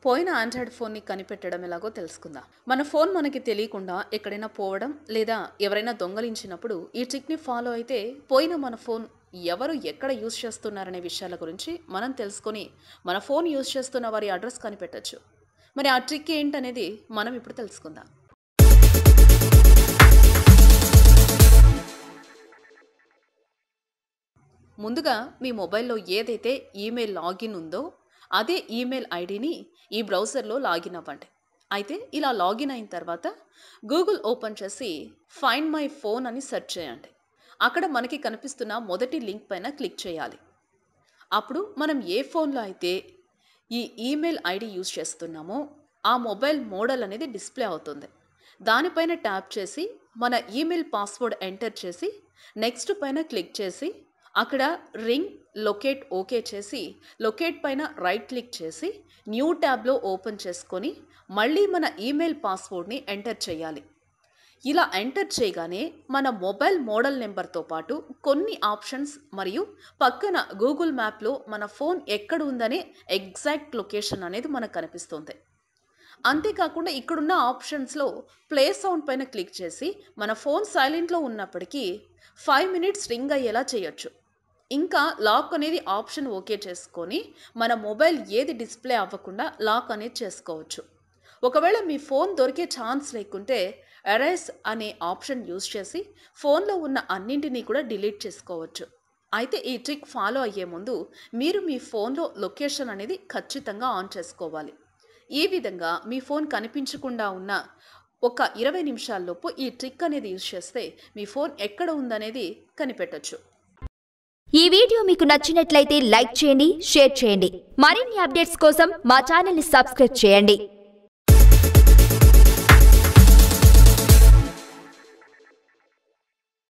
పోయిన ఆండ్రాయిడ్ ఫోన్ని కనిపెట్టడం ఎలాగో తెలుసుకుందాం. మన ఫోన్ మనకి తెలియకుండా ఎక్కడైనా పోవడం లేదా ఎవరైనా దొంగలించినప్పుడు ఈ ట్రిక్ని ఫాలో అయితే పోయిన మన ఫోన్ ఎవరు ఎక్కడ యూజ్ చేస్తున్నారనే విషయాల గురించి మనం తెలుసుకొని మన ఫోన్ యూజ్ చేస్తున్న వారి అడ్రస్ కనిపెట్టచ్చు. మరి ఆ ట్రిక్ ఏంటనేది మనం ఇప్పుడు తెలుసుకుందాం. ముందుగా మీ మొబైల్లో ఏదైతే ఈమెయిల్ లాగిన్ ఉందో అదే ఈమెయిల్ ఐడిని ఈ బ్రౌజర్లో లాగిన్ అవ్వండి. అయితే ఇలా లాగిన్ అయిన తర్వాత గూగుల్ ఓపెన్ చేసి ఫైండ్ మై ఫోన్ అని సెర్చ్ చేయండి. అక్కడ మనకి కనిపిస్తున్న మొదటి లింక్ పైన క్లిక్ చేయాలి. అప్పుడు మనం ఏ ఫోన్లో అయితే ఈ ఈమెయిల్ ఐడి యూజ్ చేస్తున్నామో ఆ మొబైల్ మోడల్ అనేది డిస్ప్లే అవుతుంది. దానిపైన ట్యాప్ చేసి మన ఈమెయిల్ పాస్వర్డ్ ఎంటర్ చేసి నెక్స్ట్ పైన క్లిక్ చేసి అక్కడ రింగ్ లొకేట్ ఓకే చేసి లొకేట్ పైన రైట్ క్లిక్ చేసి న్యూ ట్యాబ్లో ఓపెన్ చేసుకొని మళ్ళీ మన ఈమెయిల్ పాస్వర్డ్ని ఎంటర్ చేయాలి. ఇలా ఎంటర్ చేయగానే మన మొబైల్ మోడల్ నెంబర్తో పాటు కొన్ని ఆప్షన్స్ మరియు పక్కన గూగుల్ మ్యాప్లో మన ఫోన్ ఎక్కడ ఉందనే ఎగ్జాక్ట్ లొకేషన్ అనేది మనకు కనిపిస్తుంది. అంతేకాకుండా ఇక్కడున్న ఆప్షన్స్లో ప్లే సౌండ్ పైన క్లిక్ చేసి మన ఫోన్ సైలెంట్లో ఉన్నప్పటికీ 5 minutes రింగ్ అయ్యేలా చేయొచ్చు. ఇంకా లాక్ అనేది ఆప్షన్ ఓకే చేసుకొని మన మొబైల్ ఏది డిస్ప్లే అవ్వకుండా లాక్ అనేది చేసుకోవచ్చు. ఒకవేళ మీ ఫోన్ దొరికే ఛాన్స్ లేకుంటే ఎరేస్ అనే ఆప్షన్ యూజ్ చేసి ఫోన్లో ఉన్న అన్నింటినీ కూడా డిలీట్ చేసుకోవచ్చు. అయితే ఈ ట్రిక్ ఫాలో అయ్యే ముందు మీరు మీ ఫోన్లో లొకేషన్ అనేది ఖచ్చితంగా ఆన్ చేసుకోవాలి. ఈ విధంగా మీ ఫోన్ కనిపించకుండా ఉన్న ఒక 20 నిమిషాల్లోపు ఈ ట్రిక్ అనేది యూజ్ చేస్తే మీ ఫోన్ ఎక్కడ ఉందనేది కనిపెట్టొచ్చు. ఈ వీడియో మీకు నచ్చినట్లయితే లైక్ చేయండి, షేర్ చేయండి. మరిన్ని అప్డేట్స్ కోసం మా ఛానల్ని సబ్స్క్రైబ్ చేయండి.